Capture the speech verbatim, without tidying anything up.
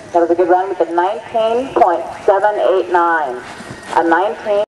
That was a good run with a nineteen point seven eight nine. A nineteen